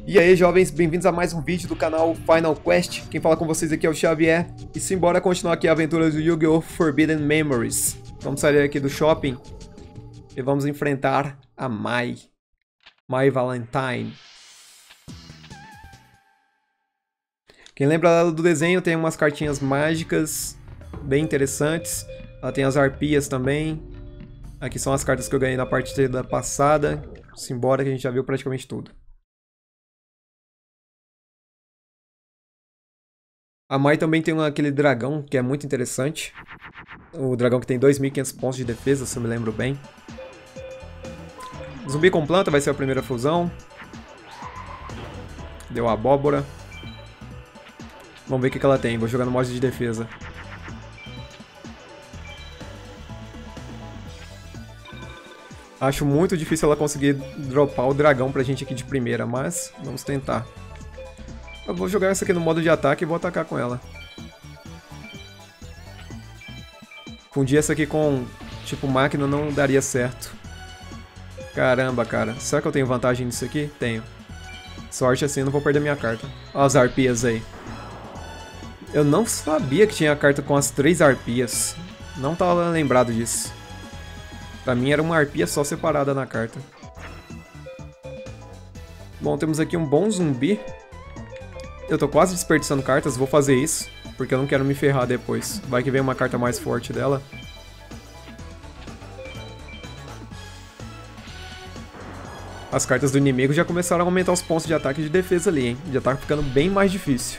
E aí, jovens, bem-vindos a mais um vídeo do canal Final Quest. Quem fala com vocês aqui é o Xavier. E simbora continuar aqui a aventura do Yu-Gi-Oh! Forbidden Memories. Vamos sair aqui do shopping e vamos enfrentar a Mai Valentine. Quem lembra dela do desenho, tem umas cartinhas mágicas bem interessantes. Ela tem as arpias também. Aqui são as cartas que eu ganhei na partida passada. Simbora que a gente já viu praticamente tudo. A Mai também tem aquele dragão que é muito interessante. O dragão que tem 2.500 pontos de defesa, se eu me lembro bem. Zumbi com planta vai ser a primeira fusão. Deu a abóbora. Vamos ver o que ela tem. Vou jogar no modo de defesa. Acho muito difícil ela conseguir dropar o dragão pra gente aqui de primeira, mas vamos tentar. Eu vou jogar essa aqui no modo de ataque e vou atacar com ela. Fundir essa aqui com tipo máquina não daria certo. Caramba, cara. Será que eu tenho vantagem nisso aqui? Tenho. Sorte assim, eu não vou perder minha carta. Olha as arpias aí. Eu não sabia que tinha a carta com as 3 arpias. Não tava lembrado disso. Pra mim era uma arpia só separada na carta. Bom, temos aqui um bom zumbi. Eu tô quase desperdiçando cartas, vou fazer isso, porque eu não quero me ferrar depois. Vai que vem uma carta mais forte dela. As cartas do inimigo já começaram a aumentar os pontos de ataque e de defesa ali, hein? Já tá ficando bem mais difícil.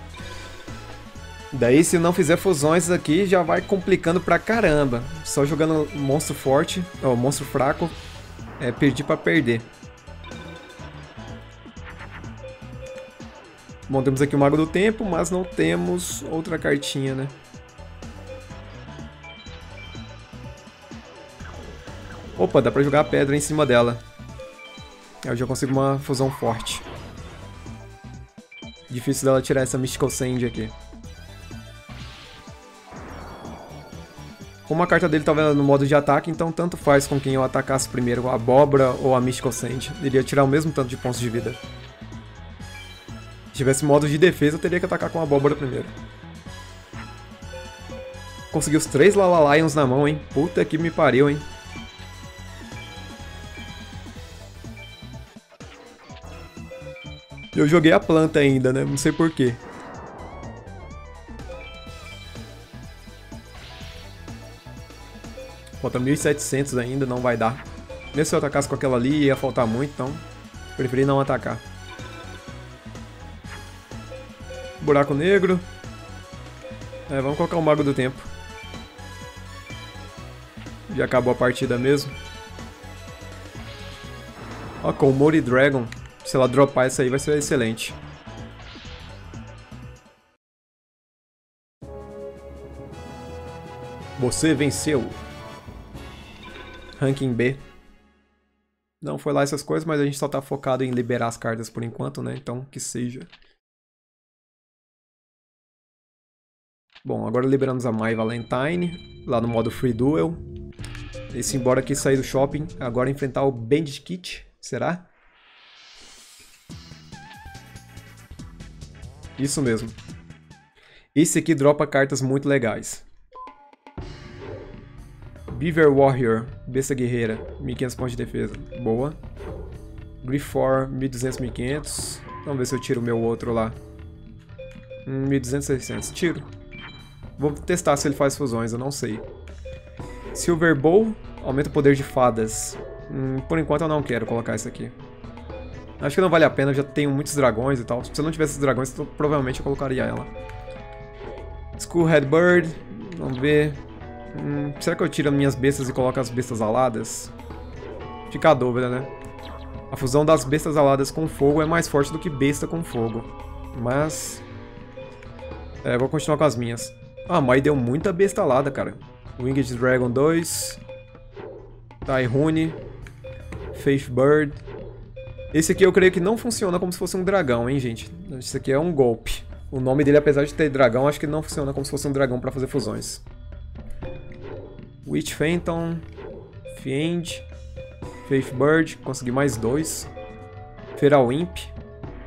Daí, se não fizer fusões aqui, já vai complicando pra caramba. Só jogando monstro forte, ou monstro fraco, perdi pra perder. Bom, temos aqui o Mago do Tempo, mas não temos outra cartinha, né? Opa, dá pra jogar a pedra em cima dela. Eu já consigo uma fusão forte. Difícil dela tirar essa Mystical Sand aqui. Como a carta dele estava no modo de ataque, então tanto faz com quem eu atacasse primeiro, a abóbora ou a Mystical Sand. Ele ia tirar o mesmo tanto de pontos de vida. Se tivesse modo de defesa, eu teria que atacar com a abóbora primeiro. Consegui os 3 Lala Lions na mão, hein? Puta que me pariu, hein? Eu joguei a planta ainda, né? Não sei porquê. Falta 1.700 ainda, não vai dar. Mesmo se eu atacasse com aquela ali, ia faltar muito, então preferi não atacar. Buraco negro. Vamos colocar o Mago do Tempo. Já acabou a partida mesmo. Ó, com o Mori Dragon. Se ela dropar isso aí vai ser excelente. Você venceu. Ranking B. Não foi lá essas coisas, mas a gente só tá focado em liberar as cartas por enquanto, né? Então, que seja. Bom, agora liberamos a Mai Valentine, lá no modo Free Duel. E simbora aqui sair do shopping, agora enfrentar o Bandit Kit, será? Isso mesmo. Esse aqui dropa cartas muito legais. Beaver Warrior, besta guerreira, 1.500 pontos de defesa, boa. Grifor, 1.200, 1.500. Vamos ver se eu tiro o meu outro lá. 1.200, 600, tiro. Vou testar se ele faz fusões, eu não sei. Silver Bow, aumenta o poder de fadas. Por enquanto eu não quero colocar isso aqui. Acho que não vale a pena, eu já tenho muitos dragões e tal. Se eu não tivesse esses dragões, então, provavelmente eu colocaria ela. Skullhead Bird, vamos ver. Será que eu tiro as minhas bestas e coloco as bestas aladas? Fica a dúvida, né? A fusão das bestas aladas com fogo é mais forte do que besta com fogo. Mas... vou continuar com as minhas. Ah, mas deu muita besta alada, cara. Winged Dragon 2. Tyhoon. Faith Bird. Esse aqui eu creio que não funciona como se fosse um dragão, hein, gente? Esse aqui é um golpe. O nome dele, apesar de ter dragão, acho que não funciona como se fosse um dragão pra fazer fusões. Witch Phantom, Fiend, Faith Bird, consegui mais 2. Feral Imp,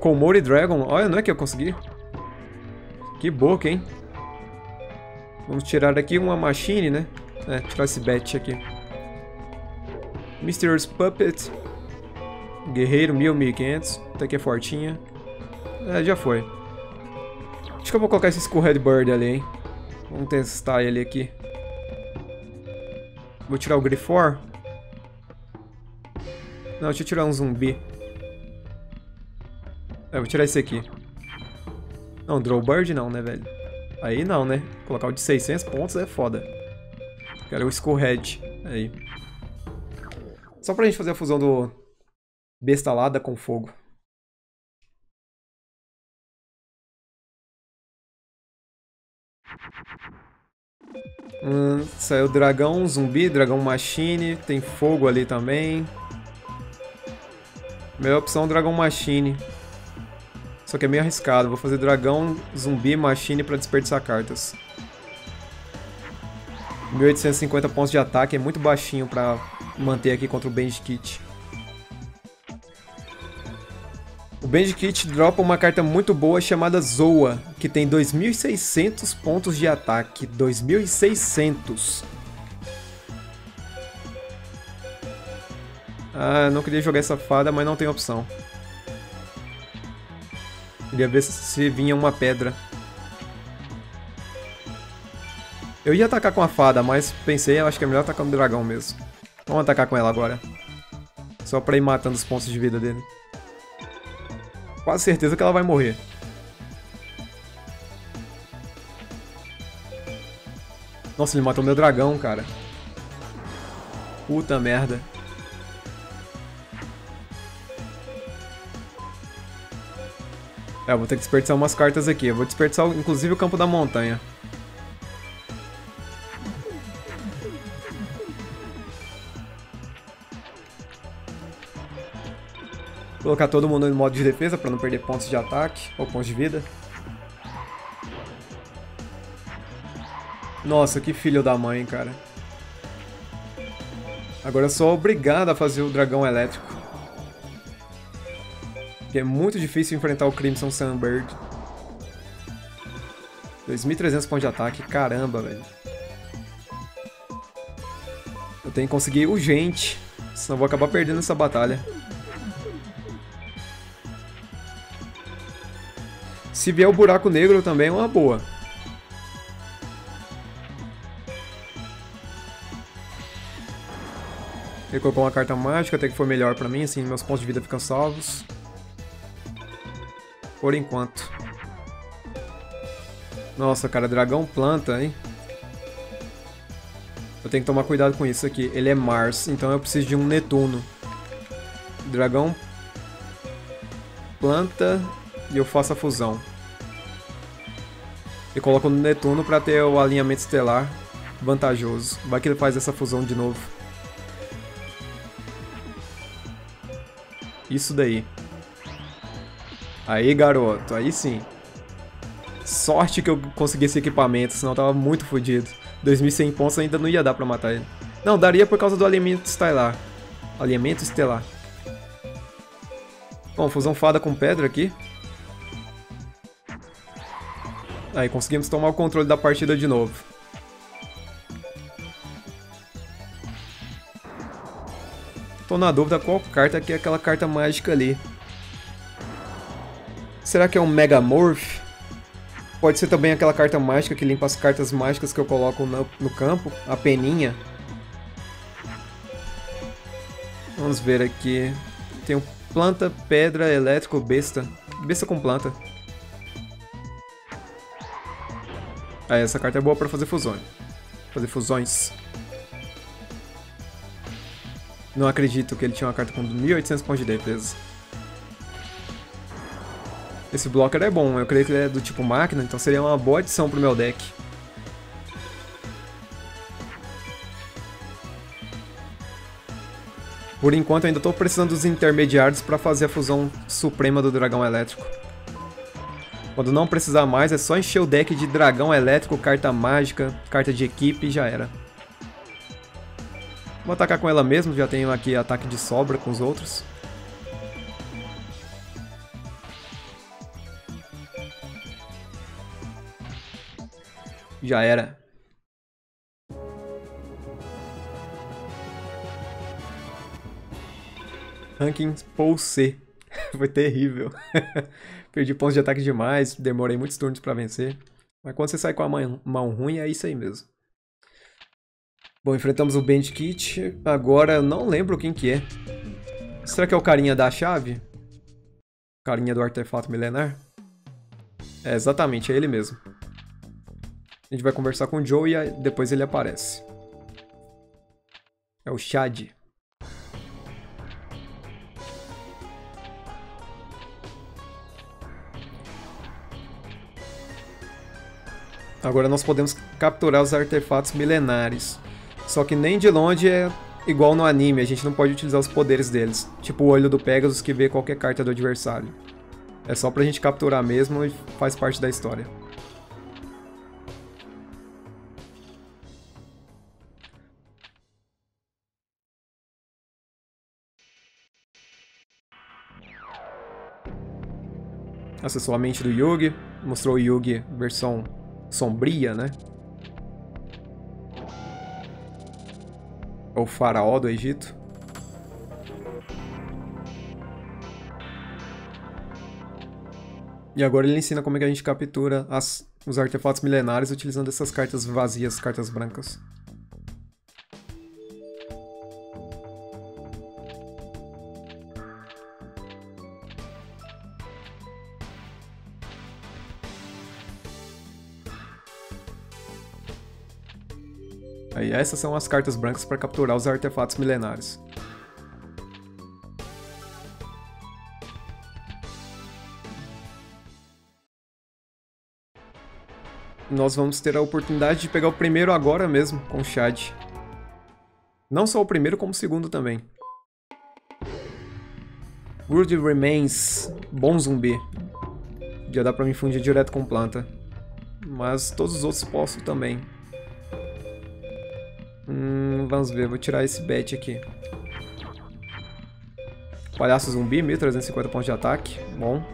Komori Dragon. Olha, não é que eu consegui. Que boca, hein? Vamos tirar aqui uma Machine, né? É, tirar esse Bet aqui. Mysterious Puppet. Guerreiro, 1000, 1500. Até que é fortinha. É, já foi. Acho que eu vou colocar esse Skull Bird ali, hein? Vamos testar ele aqui. Vou tirar o Grifor. Não, deixa eu tirar um zumbi. É, vou tirar esse aqui. Não, Drowbird não, né, velho? Aí não, né? Colocar o de 600 pontos é foda. Quero o Skullhead. Aí. Só pra gente fazer a fusão do Bestalada com fogo. Saiu dragão, zumbi, dragão machine. Tem fogo ali também. Melhor opção, dragão machine. Só que é meio arriscado. Vou fazer dragão, zumbi, machine pra desperdiçar cartas. 1850 pontos de ataque é muito baixinho pra manter aqui contra o Bandikit. O Bandikit dropa uma carta muito boa chamada Zoa, que tem 2600 pontos de ataque. 2600. Ah, não queria jogar essa fada, mas não tem opção. Queria ver se vinha uma pedra. Eu ia atacar com a fada, mas pensei, eu acho que é melhor atacar no dragão mesmo. Vamos atacar com ela agora. Só pra ir matando os pontos de vida dele. Quase certeza que ela vai morrer. Nossa, ele matou meu dragão, cara. Puta merda. É, eu vou ter que desperdiçar umas cartas aqui. Eu vou desperdiçar, inclusive, o campo da montanha. Vou colocar todo mundo em modo de defesa para não perder pontos de ataque ou pontos de vida. Nossa, que filho da mãe, cara. Agora eu sou obrigado a fazer o dragão elétrico. Porque é muito difícil enfrentar o Crimson Sunbird. 2300 pontos de ataque, caramba, velho. Eu tenho que conseguir urgente, senão eu vou acabar perdendo essa batalha. Se vier o buraco negro também é uma boa. Ele colocou uma carta mágica, até que foi melhor pra mim, assim meus pontos de vida ficam salvos. Por enquanto. Nossa, cara, dragão planta, hein? Eu tenho que tomar cuidado com isso aqui. Ele é Mars, então eu preciso de um Netuno. Dragão planta e eu faço a fusão. E coloco no Netuno pra ter o alinhamento estelar vantajoso. Vai que ele faz essa fusão de novo. Isso daí. Aí, garoto. Aí sim. Sorte que eu consegui esse equipamento, senão eu tava muito fodido. 2100 pontos ainda não ia dar pra matar ele. Não, daria por causa do alinhamento estelar. Alinhamento estelar. Bom, fusão fada com pedra aqui. Aí, conseguimos tomar o controle da partida de novo. Tô na dúvida qual carta que é aquela carta mágica ali. Será que é um Megamorph? Pode ser também aquela carta mágica que limpa as cartas mágicas que eu coloco no campo. A peninha. Vamos ver aqui. Tem planta, pedra, elétrico, besta. Besta com planta. Ah, essa carta é boa pra fazer fusões. Não acredito que ele tinha uma carta com 1800 pontos de defesa. Esse blocker é bom, eu creio que ele é do tipo máquina, então seria uma boa adição pro meu deck. Por enquanto ainda estou precisando dos intermediários para fazer a fusão suprema do dragão elétrico. Quando não precisar mais, é só encher o deck de dragão elétrico, carta mágica, carta de equipe e já era. Vou atacar com ela mesmo, já tenho aqui ataque de sobra com os outros. Já era. Ranking Pool C. Foi terrível. Perdi pontos de ataque demais, demorei muitos turnos pra vencer. Mas quando você sai com a mão ruim, é isso aí mesmo. Bom, enfrentamos o Bandit. Agora eu não lembro quem que é. Será que é o carinha da chave? Carinha do artefato milenar? É, exatamente, é ele mesmo. A gente vai conversar com o Joe e depois ele aparece. É o Chad. Agora nós podemos capturar os artefatos milenares. Só que nem de longe é igual no anime, a gente não pode utilizar os poderes deles. Tipo o olho do Pegasus que vê qualquer carta do adversário. É só pra gente capturar mesmo e faz parte da história. Acessou a mente do Yugi, mostrou o Yugi versão sombria, né? É o faraó do Egito. E agora ele ensina como é que a gente captura os artefatos milenares utilizando essas cartas vazias, cartas brancas. Aí essas são as cartas brancas para capturar os artefatos milenares. Nós vamos ter a oportunidade de pegar o primeiro agora mesmo, com o Chad. Não só o primeiro, como o segundo também. Brood Remains, bom zumbi. Já dá pra me fundir direto com planta. Mas todos os outros posso também. Vamos ver, vou tirar esse bet aqui. Palhaço zumbi, 1350 pontos de ataque, bom.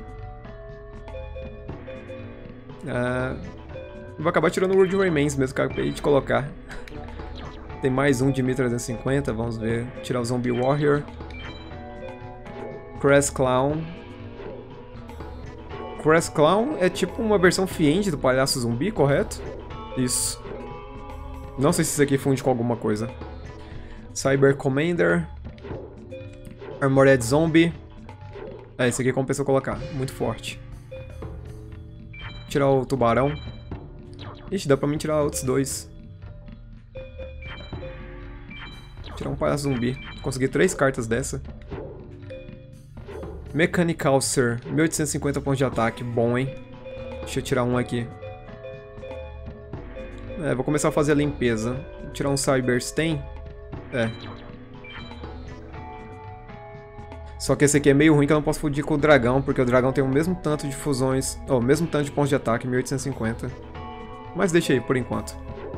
Vou acabar tirando o Brood Remains mesmo, que eu acabei de colocar. Tem mais um de 1350, vamos ver. Tirar o Zombie Warrior. Crass Clown. Crass Clown é tipo uma versão Fiend do palhaço zumbi, correto? Isso. Não sei se isso aqui funde com alguma coisa. Cyber Commander. Armored Zombie. Esse aqui compensa eu colocar. Muito forte. Tirar o tubarão. Ixi, dá pra mim tirar outros dois. Tirar um palhaço zumbi. Consegui 3 cartas dessa. Mechanical Sir. 1850 pontos de ataque. Bom, hein? Deixa eu tirar um aqui. Vou começar a fazer a limpeza. Vou tirar um Cyber Stain. Só que esse aqui é meio ruim que eu não posso fundir com o dragão, porque o dragão tem o mesmo tanto de fusões... o mesmo tanto de pontos de ataque, 1850. Mas deixa aí, por enquanto.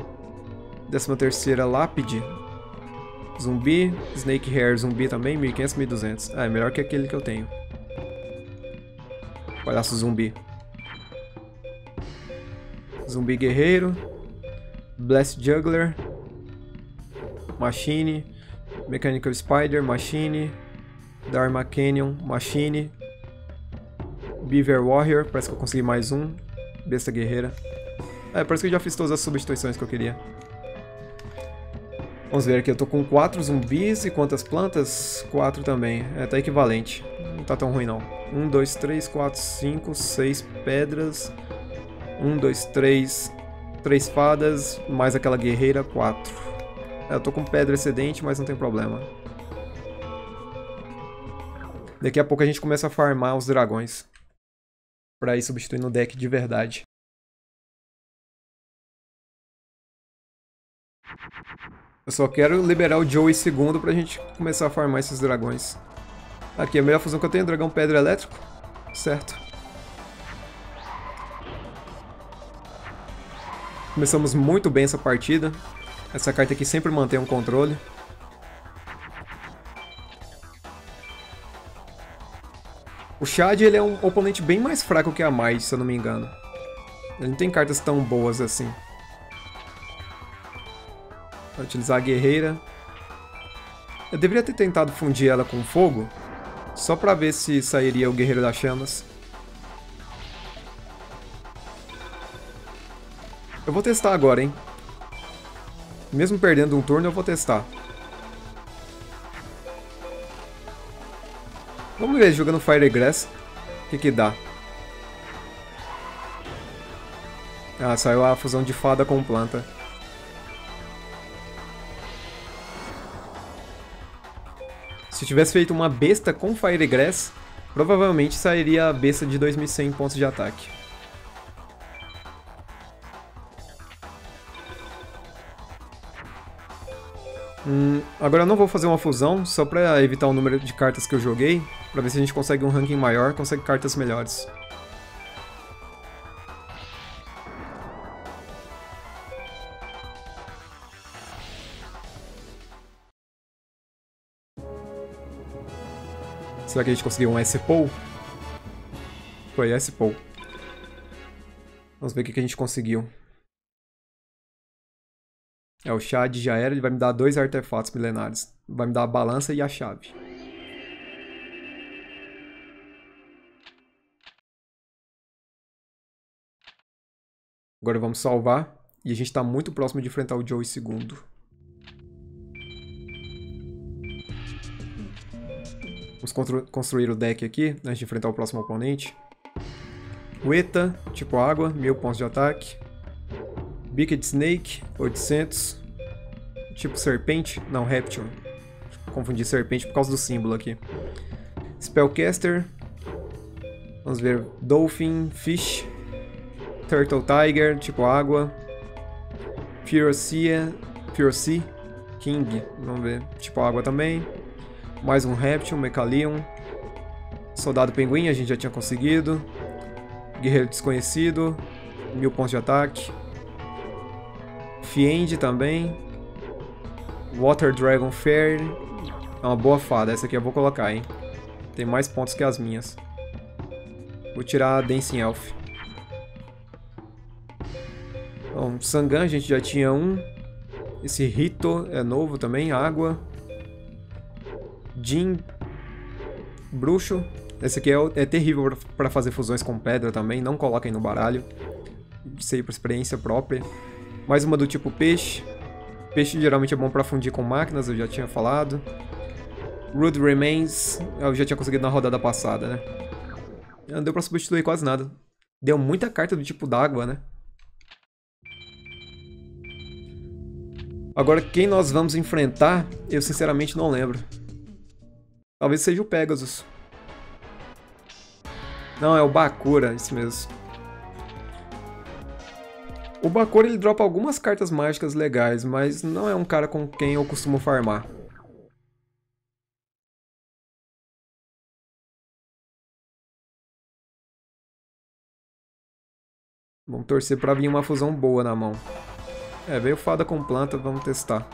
13ª Lápide. Zumbi. Snake Hair zumbi também, 1500, 1200. É melhor que aquele que eu tenho. Palhaço zumbi. Zumbi guerreiro. Blast Juggler. Machine. Mechanical Spider, Machine. Dharma Canyon, Machine. Beaver Warrior, parece que eu consegui mais um. Besta guerreira. Parece que eu já fiz todas as substituições que eu queria. Vamos ver aqui, eu tô com 4 zumbis e quantas plantas? 4 também. Tá equivalente. Não tá tão ruim não. 1, 2, 3, 4, 5, 6 pedras. 1, 2, 3. 3 fadas, mais aquela guerreira, 4. Eu tô com pedra excedente, mas não tem problema. Daqui a pouco a gente começa a farmar os dragões. Pra ir substituindo o deck de verdade. Eu só quero liberar o Joey segundo pra gente começar a farmar esses dragões. Aqui, a melhor fusão que eu tenho é dragão pedra elétrico. Certo. Começamos muito bem essa partida. Essa carta aqui sempre mantém um controle. O Chad ele é um oponente bem mais fraco que a Mai, se eu não me engano. Ele não tem cartas tão boas assim. Vou utilizar a guerreira. Eu deveria ter tentado fundir ela com fogo, só pra ver se sairia o Guerreiro das Chamas. Eu vou testar agora, hein? Mesmo perdendo um turno, eu vou testar. Vamos ver, jogando Firegrass, o que dá. Ah, saiu a fusão de fada com planta. Se eu tivesse feito uma besta com Firegrass, provavelmente sairia a besta de 2100 pontos de ataque. Agora eu não vou fazer uma fusão, só pra evitar o número de cartas que eu joguei, pra ver se a gente consegue um ranking maior, consegue cartas melhores. Será que a gente conseguiu um S-Poll? Foi S-Poll. Vamos ver o que a gente conseguiu. O Shad já era, ele vai me dar 2 artefatos milenares. Vai me dar a balança e a chave. Agora vamos salvar. E a gente está muito próximo de enfrentar o Joey II. Vamos construir o deck aqui, antes de enfrentar o próximo oponente. Weta, tipo água, 1000 pontos de ataque. Beaked Snake, 800. Tipo serpente, não, réptil. Confundi serpente por causa do símbolo aqui. Spellcaster. Vamos ver, Dolphin, Fish. Turtle Tiger, tipo água. Ferocia, King, vamos ver, tipo água também. Mais um réptil, Mecalion. Soldado Pinguim, a gente já tinha conseguido. Guerreiro Desconhecido, 1000 pontos de ataque. Fiend também. Water Dragon Fairy. É uma boa fada, essa aqui eu vou colocar, hein. Tem mais pontos que as minhas. Vou tirar a Dancing Elf. Bom, Sangan a gente já tinha um. Esse Rito é novo também, água. Jin, bruxo. Esse aqui é terrível para fazer fusões com pedra também. Não coloquem no baralho. Sei por experiência própria. Mais uma do tipo peixe. Peixe geralmente é bom para fundir com máquinas, eu já tinha falado. Rude Remains, eu já tinha conseguido na rodada passada, né? Não deu para substituir quase nada. Deu muita carta do tipo d'água, né? Agora, quem nós vamos enfrentar, eu sinceramente não lembro. Talvez seja o Pegasus. Não, é o Bakura, isso mesmo. O Bakura, ele dropa algumas cartas mágicas legais, mas não é um cara com quem eu costumo farmar. Vamos torcer pra vir uma fusão boa na mão. Veio fada com planta, vamos testar.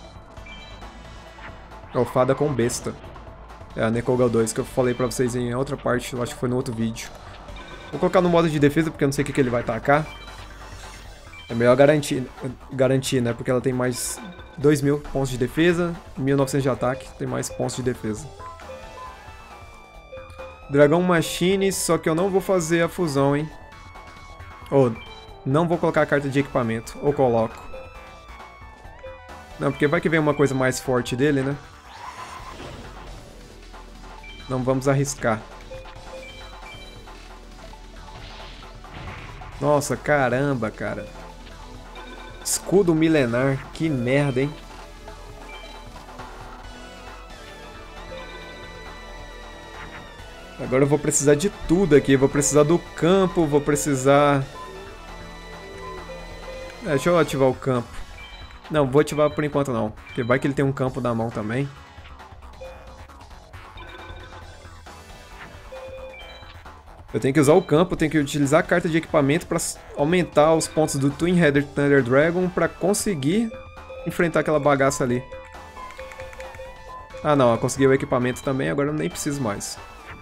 Fada com besta. É a Nekoga 2 que eu falei pra vocês em outra parte, eu acho que foi no outro vídeo. Vou colocar no modo de defesa porque eu não sei o que ele vai tacar. É melhor garantir, né? Porque ela tem mais 2000 pontos de defesa, 1900 de ataque, tem mais pontos de defesa. Dragão Machine, só que eu não vou fazer a fusão, hein? Não vou colocar a carta de equipamento, ou coloco. Não, porque vai que vem uma coisa mais forte dele, né? Não vamos arriscar. Nossa, caramba, cara. Escudo milenar, que merda, hein? Agora eu vou precisar de tudo aqui. Vou precisar do campo, vou precisar... deixa eu ativar o campo. Não, vou ativar por enquanto não. Porque vai que ele tem um campo na mão também. Eu tenho que usar o campo, tenho que utilizar a carta de equipamento para aumentar os pontos do Twin-Headed Thunder Dragon para conseguir enfrentar aquela bagaça ali. Ah não, eu consegui o equipamento também, agora eu nem preciso mais.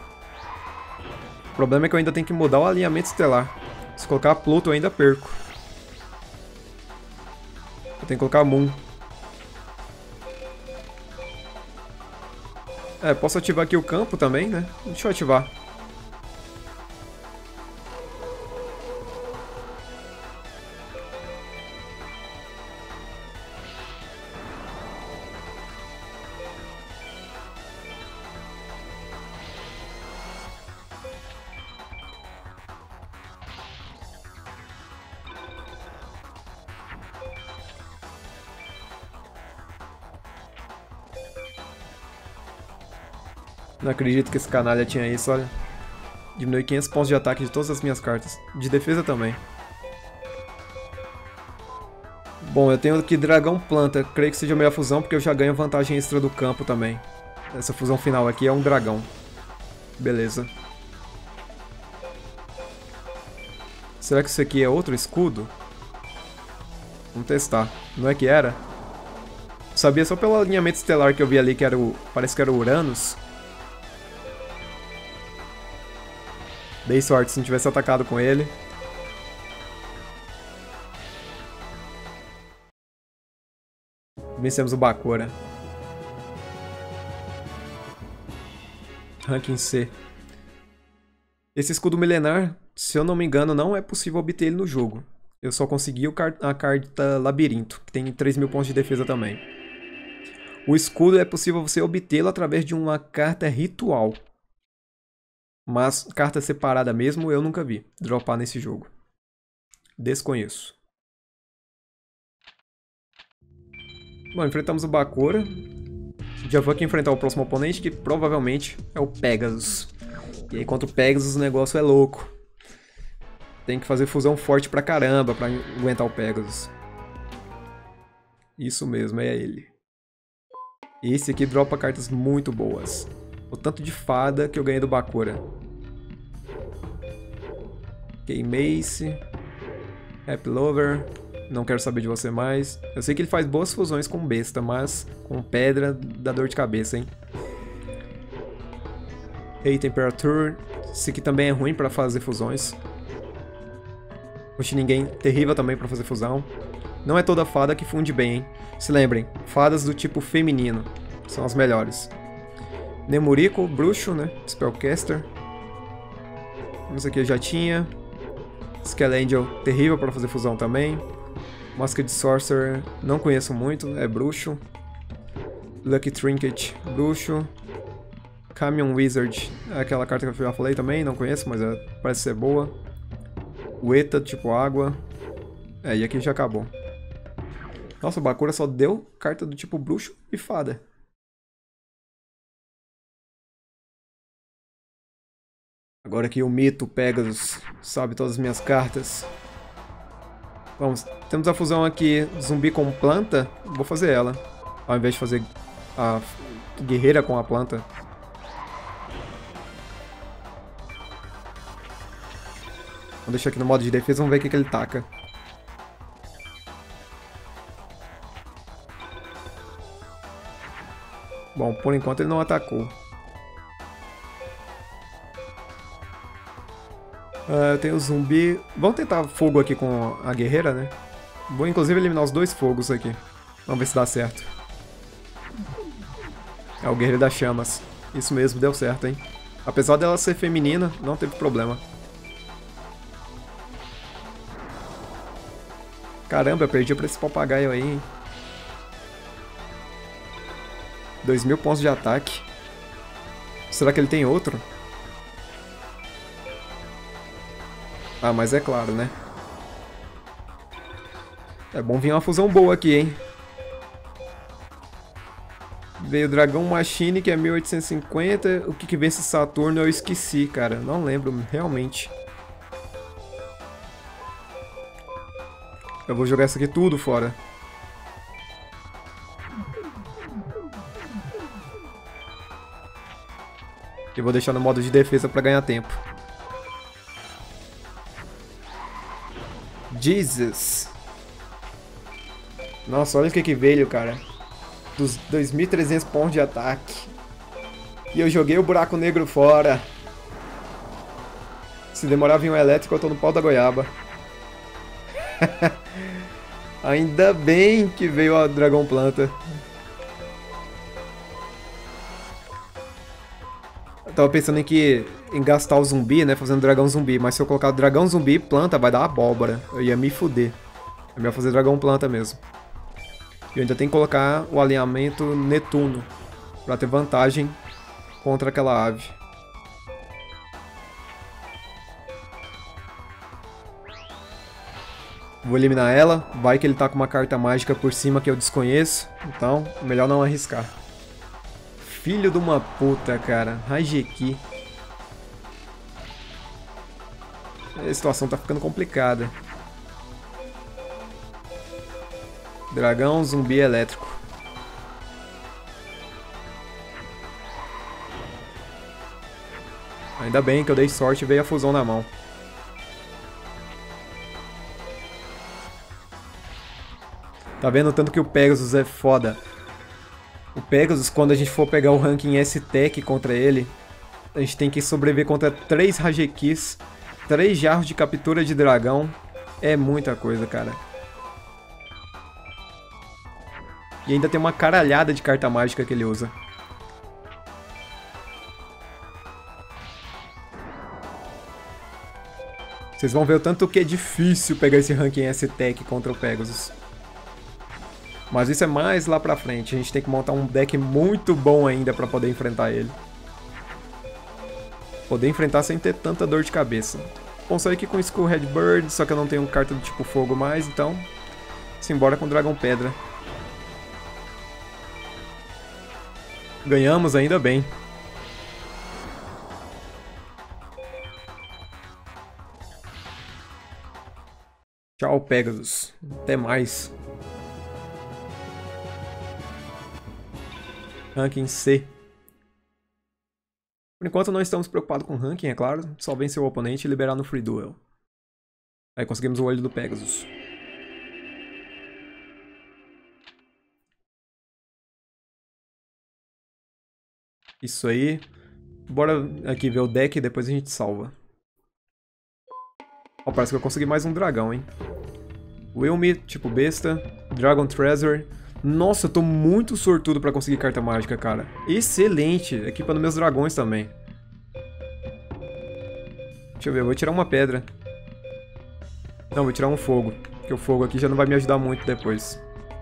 O problema é que eu ainda tenho que mudar o alinhamento estelar. Se colocar Pluto eu ainda perco. Eu tenho que colocar Moon. É, posso ativar aqui o campo também, né? Deixa eu ativar. Não acredito que esse canalha tinha isso, olha. Diminui 500 pontos de ataque de todas as minhas cartas. De defesa também. Bom, eu tenho aqui Dragão Planta. Creio que seja a melhor fusão, porque eu já ganho vantagem extra do campo também. Essa fusão final aqui é um dragão. Beleza. Será que isso aqui é outro escudo? Vamos testar. Não é que era? Sabia só pelo alinhamento estelar que eu vi ali que era o... Parece que era o Uranus. Dei sorte se não tivesse atacado com ele. Vencemos o Bakura. Ranking C. Esse escudo milenar, se eu não me engano, não é possível obter ele no jogo. Eu só consegui a carta Labirinto, que tem 3.000 pontos de defesa também. O escudo é possível você obtê-lo através de uma carta ritual. Mas carta separada mesmo eu nunca vi dropar nesse jogo. Desconheço. Bom, enfrentamos o Bakura. Já vou aqui enfrentar o próximo oponente, que provavelmente é o Pegasus. E aí contra o Pegasus o negócio é louco. Tem que fazer fusão forte pra caramba pra aguentar o Pegasus. Isso mesmo, é ele. Esse aqui dropa cartas muito boas. O tanto de fada que eu ganhei do Bakura. K-Mace. Happy Lover. Não quero saber de você mais. Eu sei que ele faz boas fusões com besta, mas com pedra dá dor de cabeça, hein? Hey Temperature. Esse aqui também é ruim pra fazer fusões. Ninguém terrível também pra fazer fusão. Não é toda fada que funde bem, hein? Se lembrem, fadas do tipo feminino são as melhores. Nemurico, bruxo, né? Spellcaster. Esse aqui eu já tinha. Skellangel, terrível para fazer fusão também. Masked Sorcerer, não conheço muito, é bruxo. Lucky Trinket, bruxo. Camion Wizard, é aquela carta que eu já falei também, não conheço, mas parece ser boa. Ueta, tipo água. E aqui já acabou. Nossa, o Bakura só deu carta do tipo bruxo e fada. Agora que o mito Pegasus sabe todas as minhas cartas. Vamos, temos a fusão aqui zumbi com planta. Vou fazer ela, ao invés de fazer a guerreira com a planta. Vou deixar aqui no modo de defesa, vamos ver o que ele taca. Bom, por enquanto ele não atacou. Eu tenho o zumbi. Vamos tentar fogo aqui com a guerreira, né? Vou inclusive eliminar os dois fogos aqui. Vamos ver se dá certo. É o guerreiro das chamas. Isso mesmo, deu certo, hein? Apesar dela ser feminina, não teve problema. Caramba, eu perdi pra esse papagaio aí, hein? 2.000 pontos de ataque. Será que ele tem outro? Ah, mas é claro, né? É bom vir uma fusão boa aqui, hein? Veio o Dragão Machine, que é 1850. O que vence Saturno eu esqueci, cara. Não lembro, realmente. Eu vou jogar isso aqui tudo fora. E vou deixar no modo de defesa pra ganhar tempo. Jesus! Nossa, olha o que veio, cara. Dos 2.300 pontos de ataque. E eu joguei o buraco negro fora. Se demorar vir um elétrico, eu tô no pau da goiaba. Ainda bem que veio a Dragão Planta. tava pensando em gastar o zumbi, né? Fazendo dragão zumbi. Mas se eu colocar dragão zumbi e planta, vai dar abóbora. Eu ia me fuder. É melhor fazer dragão planta mesmo. E eu ainda tenho que colocar o alinhamento Netuno. Pra ter vantagem contra aquela ave. Vou eliminar ela. Vai que ele tá com uma carta mágica por cima que eu desconheço. Então, melhor não arriscar. Filho de uma puta, cara. Raigeki. A situação tá ficando complicada. Dragão, zumbi elétrico. Ainda bem que eu dei sorte e veio a fusão na mão. Tá vendo o tanto que o Pegasus é foda? O Pegasus, quando a gente for pegar o ranking S-Tech contra ele, a gente tem que sobreviver contra 3 Raigekis, 3 jarros de captura de dragão. É muita coisa, cara. E ainda tem uma caralhada de carta mágica que ele usa. Vocês vão ver o tanto que é difícil pegar esse ranking S-Tech contra o Pegasus. Mas isso é mais lá pra frente. A gente tem que montar um deck muito bom ainda pra poder enfrentar ele. Poder enfrentar sem ter tanta dor de cabeça. Bom, sair aqui com Skull Redbird, só que eu não tenho carta do tipo fogo mais, então... simbora com Dragão Pedra. Ganhamos, ainda bem. Tchau, Pegasus. Até mais. Ranking C. Por enquanto não estamos preocupados com ranking, é claro. Só vencer o oponente e liberar no Free Duel. Aí conseguimos o olho do Pegasus. Isso aí. Bora aqui ver o deck e depois a gente salva. Ó, parece que eu consegui mais um dragão, hein. Wilmy, tipo besta. Dragon Treasure. Nossa, eu tô muito sortudo pra conseguir carta mágica, cara. Excelente! Equipando meus dragões também. Deixa eu ver, eu vou tirar uma pedra. Não, vou tirar um fogo. Porque o fogo aqui já não vai me ajudar muito depois.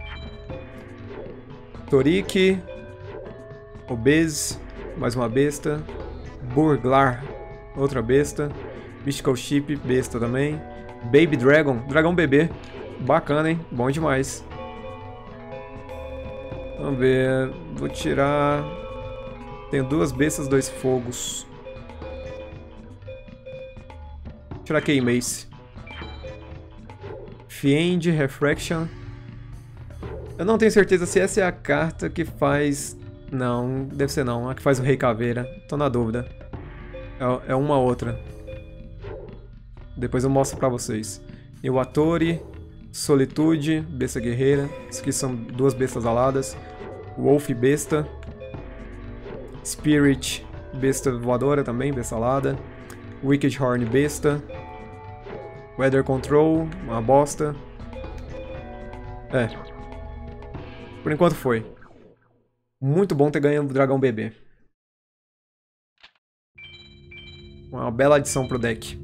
Torik. Obese. Mais uma besta. Burglar. Outra besta. Mystical Ship, besta também. Baby Dragon. Dragão bebê. Bacana, hein? Bom demais. Vamos ver, vou tirar... Tenho 2 bestas, 2 fogos. Vou tirar Keymace. Fiend, Refraction. Eu não tenho certeza se essa é a carta que faz... Não, deve ser não, a que faz o Rei Caveira. Tô na dúvida. É uma outra. Depois eu mostro pra vocês. Iwatori... Solitude, besta guerreira. Isso aqui são 2 bestas aladas. Wolf besta. Spirit, besta voadora também, besta alada. Wicked Horn besta. Weather Control, uma bosta. É. Por enquanto foi. Muito bom ter ganho o dragão bebê. Uma bela adição pro deck.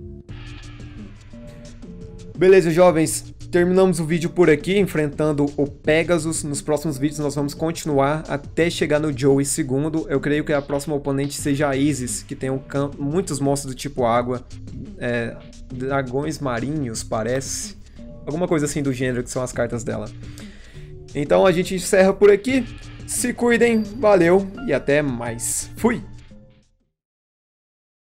Beleza, jovens. Terminamos o vídeo por aqui, enfrentando o Pegasus. Nos próximos vídeos nós vamos continuar até chegar no Joey II. Eu creio que a próxima oponente seja a Isis, que tem muitos monstros do tipo água. Dragões marinhos, parece. Alguma coisa assim do gênero, que são as cartas dela. Então a gente encerra por aqui. Se cuidem, valeu e até mais. Fui!